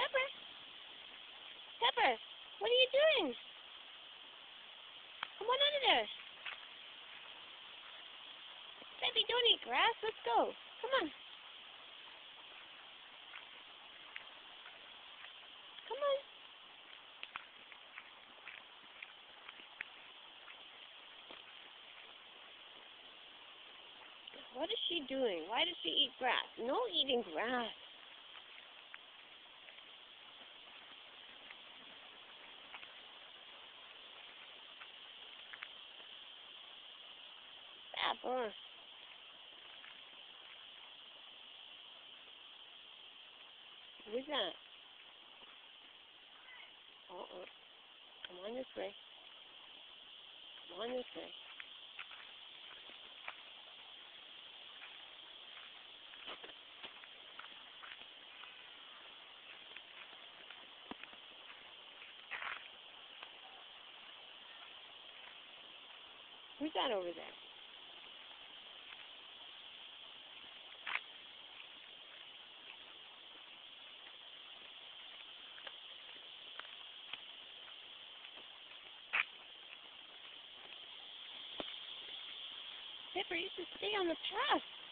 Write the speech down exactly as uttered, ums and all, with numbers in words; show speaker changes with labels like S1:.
S1: Pepper! Pepper! What are you doing? Come on under there. Baby, don't eat grass. Let's go. Come on. Come on. What is she doing? Why does she eat grass? No eating grass. Pepper. Who's that? Uh-uh. Come on this way. Come on this way. Who's that over there? Pepper, you should stay on the path.